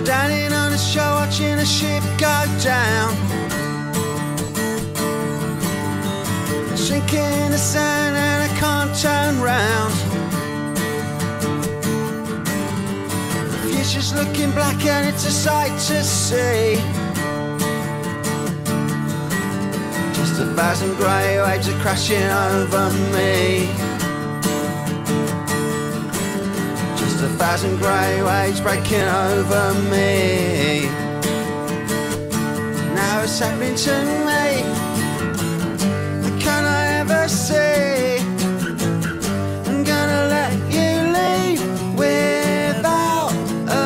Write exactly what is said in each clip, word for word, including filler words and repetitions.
Standing on the shore watching a ship go down, sinking in the sand and I can't turn round. The future's looking black and it's a sight to see. Just a thousand grey waves are crashing over me. Just a thousand grey waves breaking over me. Now it's happening to me. Can I ever see? I'm gonna let you leave without a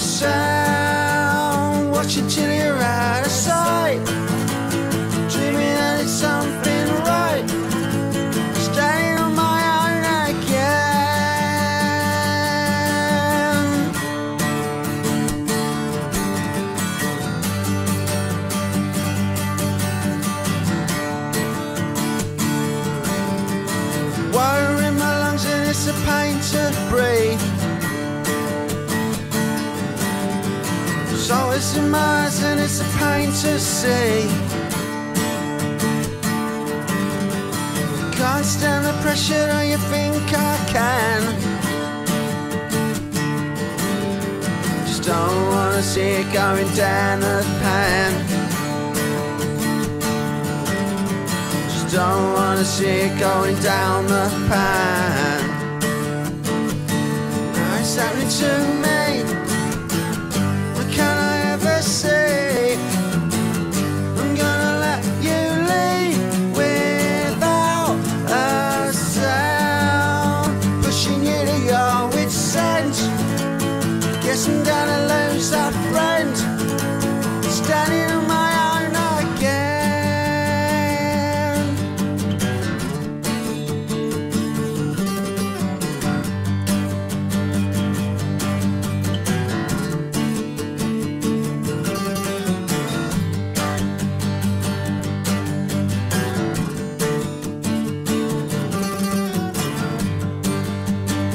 sound. Watching till you're out of sight, dreaming that it's something right. Staying on my own again. Water in my lungs and it's a pain to breathe. Salt is in my eyes and it's a pain to see. Can't stand the pressure, do you think I can? Just don't wanna see it going down the pan. Just don't wanna see it going down the pan. Now it's happening to me. What can I ever say? I'm gonna let you leave without a sound. Pushing you to your wit's end. Guess I'm gonna lose a friend. Standing on my own again.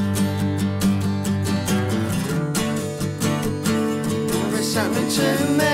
It's happening to me.